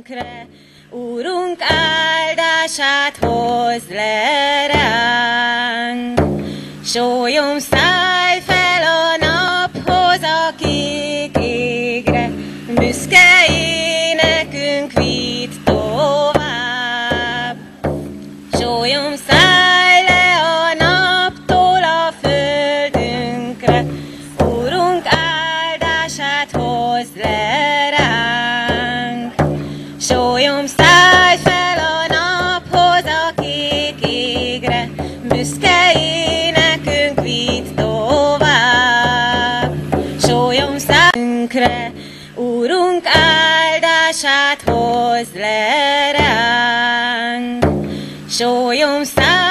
életünkre, Úrunk áldását hozd le ránk. Sólyom, szállj fel a naphoz, a kék égre, büszke énekünk vidd tovább. Sólyom, szállj le a naptól a földünkre, Úrunk áldását hozd le ránk. Sólyom, szállj fel a naphoz, a kék égre, büszke énekünk vidd tovább. Sólyom, szállj Úrunk áldását hozd le ránk. Sólyom, szállj